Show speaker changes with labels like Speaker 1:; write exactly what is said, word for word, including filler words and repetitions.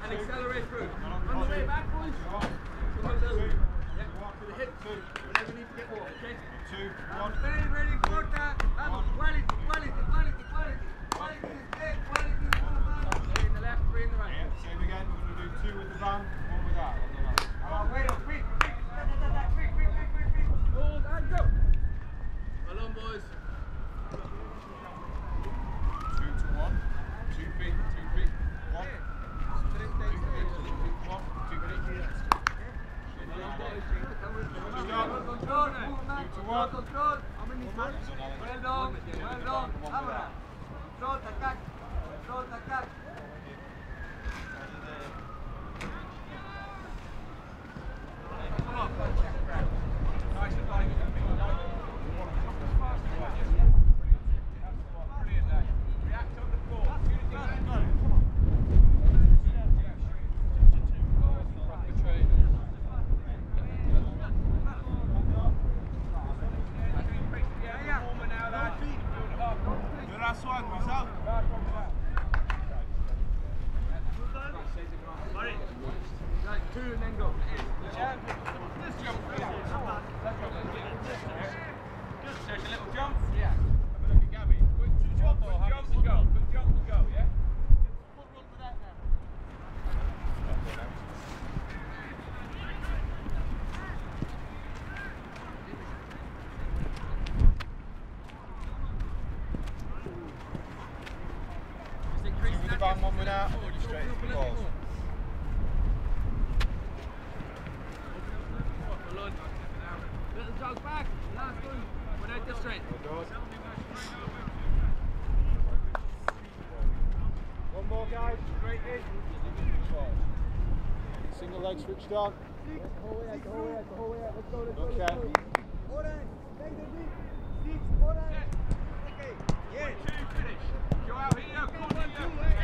Speaker 1: and accelerate through. On the way back, boys. Come on, little. Yeah, to the hip. Whenever you need to get more, okay?
Speaker 2: Two, one.
Speaker 1: Very, very important. Quality, quality, quality, quality. Quality is big, quality is one man. Three in the left, three in the right.
Speaker 2: Yeah, same again. We're going to do two with the van, one without.
Speaker 1: Oh, wait up, quick, quick. Quick, quick, quick, quick, quick. Hold and go. Well on, boys.
Speaker 2: Two to one. Two feet, two feet. One. Two feet, two feet, one. Two feet.
Speaker 1: Control, control, control. How many times? Well done, well done. Ahora. Control, tacac. Control, tacac. Nice and light. React on the floor.
Speaker 2: Last one, who's up?
Speaker 1: Right, two and then go.
Speaker 2: This jump.
Speaker 1: There's a little jump.
Speaker 2: Yeah. Have a look at Gabby.
Speaker 1: Quick jump, quick jump to go. Quick jump to go, yeah?
Speaker 2: With the van, one without, or just straight into the balls?
Speaker 1: Little jog back, last one, without the strength.
Speaker 2: One more, guys. Straight in. Single leg switched on.
Speaker 1: Six. The whole way out, the whole way out, the whole way out. Let's go, let's go,
Speaker 2: Okay.
Speaker 1: let's go. Hold on. Take the lead. Six. Hold on. Okay. Yeah.
Speaker 2: Two, finish. Go out here. Come on, here.